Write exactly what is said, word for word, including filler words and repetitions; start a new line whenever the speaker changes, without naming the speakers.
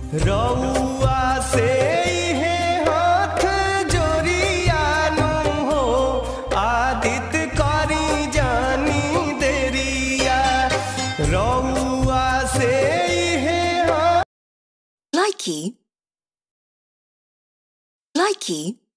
रउआ से इहे हाथ जोड़ियानु हो, आदित्य करी जानी देरिया। रउआ से इहे हाथ
Likey. Likey.